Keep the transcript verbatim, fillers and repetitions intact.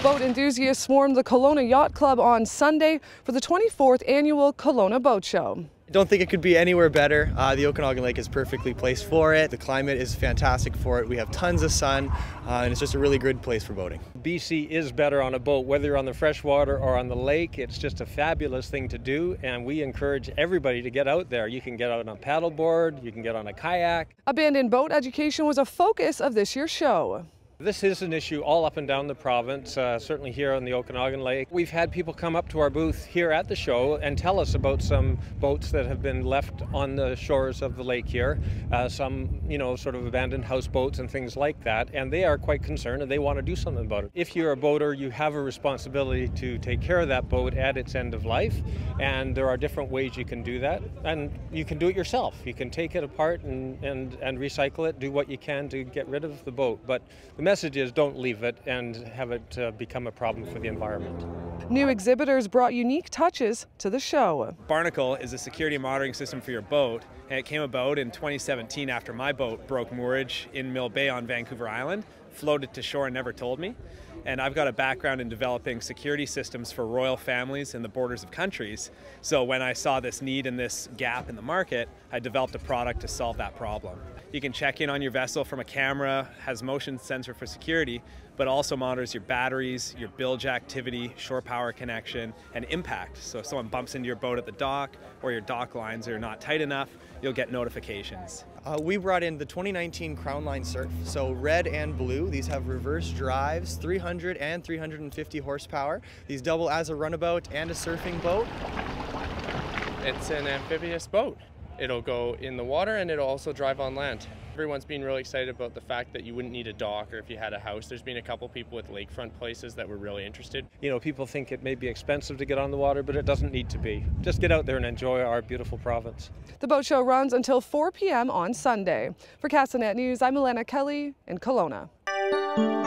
Boat enthusiasts swarmed the Kelowna Yacht Club on Sunday for the twenty-fourth annual Kelowna Boat Show. I don't think it could be anywhere better. Uh, the Okanagan Lake is perfectly placed for it. The climate is fantastic for it. We have tons of sun, uh, and it's just a really good place for boating. B C is better on a boat, whether you're on the freshwater or on the lake. It's just a fabulous thing to do, and we encourage everybody to get out there. You can get out on a paddleboard, you can get on a kayak. Abandoned boat education was a focus of this year's show. This is an issue all up and down the province, uh, certainly here on the Okanagan Lake. We've had people come up to our booth here at the show and tell us about some boats that have been left on the shores of the lake here, uh, some, you know, sort of abandoned houseboats and things like that, and they are quite concerned and they want to do something about it. If you're a boater, you have a responsibility to take care of that boat at its end of life, and there are different ways you can do that, and you can do it yourself. You can take it apart and, and, and recycle it, do what you can to get rid of the boat, but the message is don't leave it and have it uh, become a problem for the environment. New exhibitors brought unique touches to the show. Barnacle is a security monitoring system for your boat, and it came about in twenty seventeen after my boat broke moorage in Mill Bay on Vancouver Island, floated to shore and never told me. And I've got a background in developing security systems for royal families in the borders of countries. So when I saw this need and this gap in the market, I developed a product to solve that problem. You can check in on your vessel from a camera, has motion sensor for security, but also monitors your batteries, your bilge activity, shore power connection, and impact. So if someone bumps into your boat at the dock or your dock lines are not tight enough, you'll get notifications. Uh, we brought in the twenty nineteen Crown Line Surf, so red and blue. These have reverse drives, three hundred and three hundred fifty horsepower. These double as a runabout and a surfing boat. It's an amphibious boat. It'll go in the water and it'll also drive on land. Everyone's been really excited about the fact that you wouldn't need a dock or if you had a house. There's been a couple people with lakefront places that were really interested. You know, people think it may be expensive to get on the water, but it doesn't need to be. Just get out there and enjoy our beautiful province. The boat show runs until four p m on Sunday. For Castanet News, I'm Elena Kelly in Kelowna.